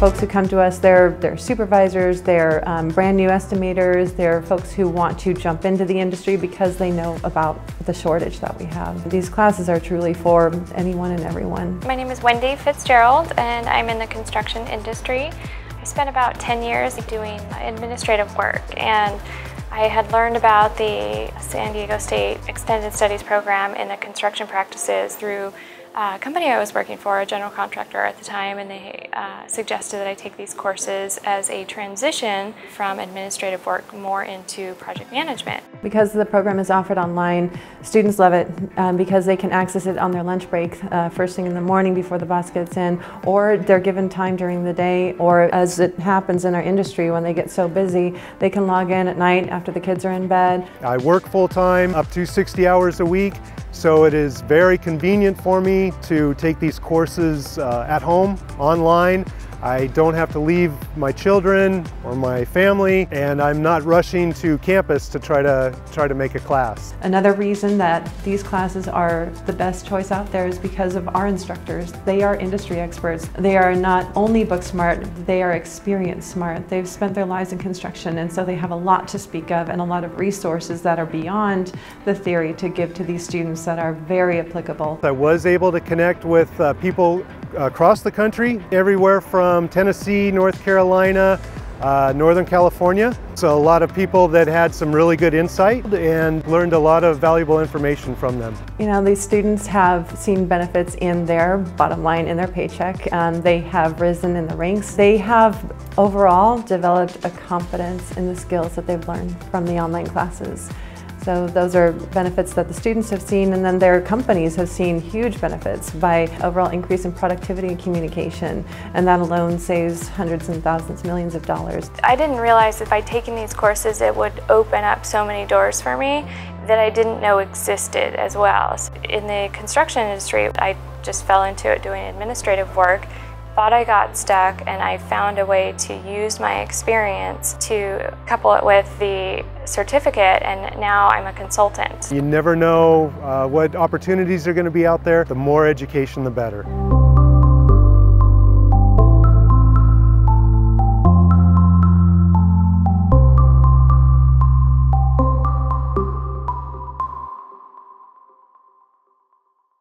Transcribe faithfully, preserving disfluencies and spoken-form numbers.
folks who come to us, they're, they're supervisors, they're um, brand new estimators, they're folks who want to jump into the industry because they know about the shortage that we have. These classes are truly for anyone and everyone. My name is Wendy Fitzgerald and I'm in the construction industry. I spent about ten years doing administrative work, and I had learned about the San Diego State Extended Studies program in the construction practices through a company I was working for, a general contractor at the time, and they uh, suggested that I take these courses as a transition from administrative work more into project management. Because the program is offered online, students love it um, because they can access it on their lunch break uh, first thing in the morning before the bus gets in, or they're given time during the day, or as it happens in our industry when they get so busy, they can log in at night after the kids are in bed. I work full-time, up to sixty hours a week, so it is very convenient for me to take these courses uh, at home, online. I don't have to leave my children or my family, and I'm not rushing to campus to try to try to make a class. Another reason that these classes are the best choice out there is because of our instructors. They are industry experts. They are not only book smart, they are experience smart. They've spent their lives in construction, and so they have a lot to speak of and a lot of resources that are beyond the theory to give to these students that are very applicable. I was able to connect with uh, people across the country, everywhere from Tennessee, North Carolina, uh, Northern California. So a lot of people that had some really good insight and learned a lot of valuable information from them. You know, these students have seen benefits in their bottom line, in their paycheck. Um, they have risen in the ranks. They have overall developed a confidence in the skills that they've learned from the online classes. So those are benefits that the students have seen, and then their companies have seen huge benefits by overall increase in productivity and communication, and that alone saves hundreds and thousands, millions of dollars. I didn't realize that by taking these courses it would open up so many doors for me that I didn't know existed as well. In the construction industry, I just fell into it doing administrative work. Thought I got stuck, and I found a way to use my experience to couple it with the certificate, and now I'm a consultant. You never know uh, what opportunities are going to be out there. The more education, the better.